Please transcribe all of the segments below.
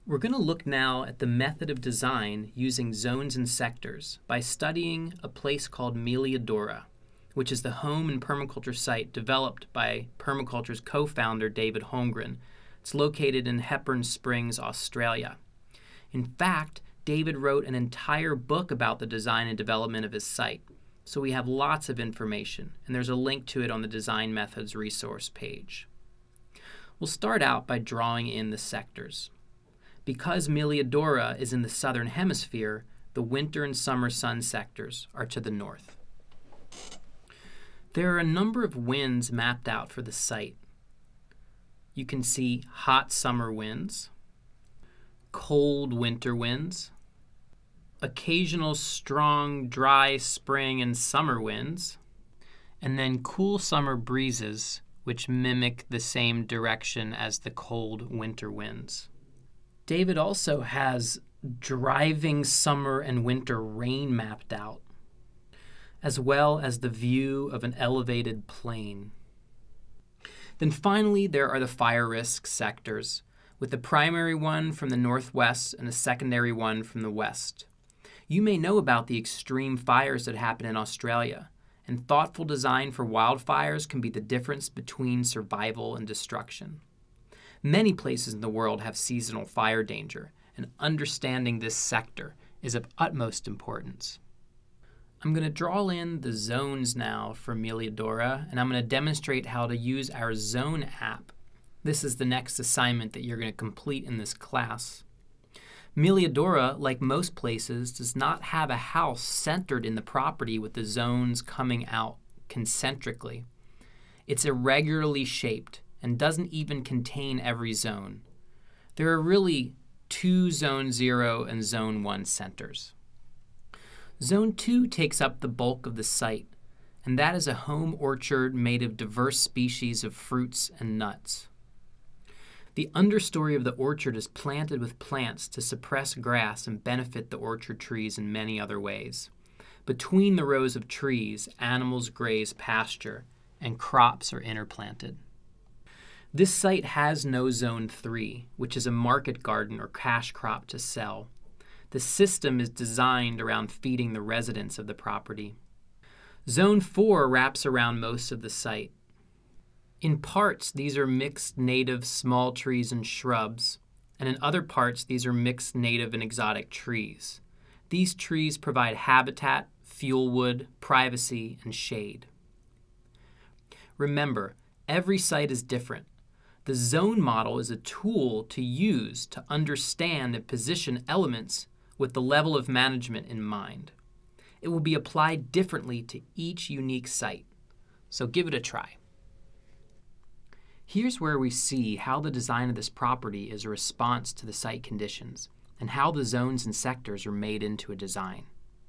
We're going to look now at the method of design using zones and sectors by studying a place called Meliadora, which is the home and permaculture site developed by permaculture's co-founder David Holmgren. It's located in Hepburn Springs, Australia. In fact, David wrote an entire book about the design and development of his site, so we have lots of information, and there's a link to it on the Design Methods resource page. We'll start out by drawing in the sectors. Because Meliadora is in the southern hemisphere, the winter and summer sun sectors are to the north. There are a number of winds mapped out for the site. You can see hot summer winds, cold winter winds, occasional strong, dry spring and summer winds, and then cool summer breezes which mimic the same direction as the cold winter winds. David also has driving summer and winter rain mapped out, as well as the view of an elevated plain. Then finally, there are the fire risk sectors, with the primary one from the northwest and a secondary one from the west. You may know about the extreme fires that happen in Australia, and thoughtful design for wildfires can be the difference between survival and destruction. Many places in the world have seasonal fire danger, and understanding this sector is of utmost importance. I'm going to draw in the zones now for Meliadora, and I'm going to demonstrate how to use our zone app. This is the next assignment that you're going to complete in this class. Meliadora, like most places, does not have a house centered in the property with the zones coming out concentrically. It's irregularly shaped and doesn't even contain every zone. There are really two Zone 0 and Zone 1 centers. Zone 2 takes up the bulk of the site, and that is a home orchard made of diverse species of fruits and nuts. The understory of the orchard is planted with plants to suppress grass and benefit the orchard trees in many other ways. Between the rows of trees, animals graze pasture, and crops are interplanted. This site has no Zone 3, which is a market garden or cash crop to sell. The system is designed around feeding the residents of the property. Zone 4 wraps around most of the site. In parts, these are mixed native small trees and shrubs, and in other parts, these are mixed native and exotic trees. These trees provide habitat, fuel wood, privacy, and shade. Remember, every site is different. The zone model is a tool to use to understand and position elements with the level of management in mind. It will be applied differently to each unique site, so give it a try. Here's where we see how the design of this property is a response to the site conditions and how the zones and sectors are made into a design.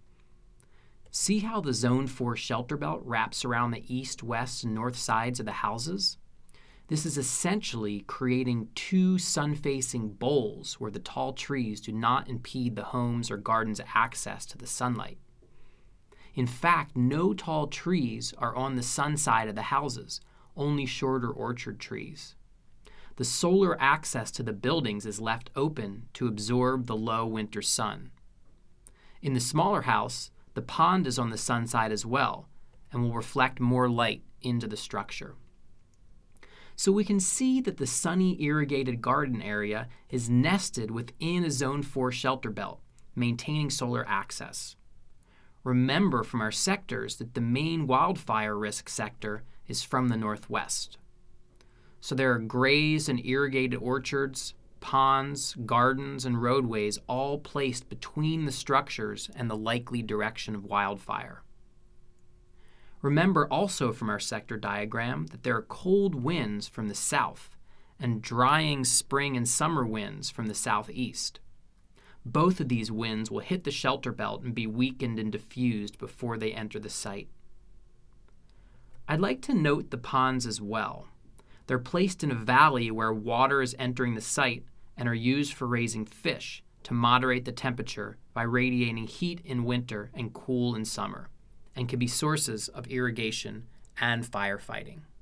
See how the Zone 4 shelter belt wraps around the east, west, and north sides of the houses? This is essentially creating two sun-facing bowls where the tall trees do not impede the homes or gardens' access to the sunlight. In fact, no tall trees are on the sun side of the houses, only shorter orchard trees. The solar access to the buildings is left open to absorb the low winter sun. In the smaller house, the pond is on the sun side as well and will reflect more light into the structure. So we can see that the sunny irrigated garden area is nested within a Zone 4 shelter belt, maintaining solar access. Remember from our sectors that the main wildfire risk sector is from the northwest. So there are grazed and irrigated orchards, ponds, gardens, and roadways all placed between the structures and the likely direction of wildfire. Remember also from our sector diagram that there are cold winds from the south and drying spring and summer winds from the southeast. Both of these winds will hit the shelter belt and be weakened and diffused before they enter the site. I'd like to note the ponds as well. They're placed in a valley where water is entering the site and are used for raising fish to moderate the temperature by radiating heat in winter and cool in summer, and can be sources of irrigation and firefighting.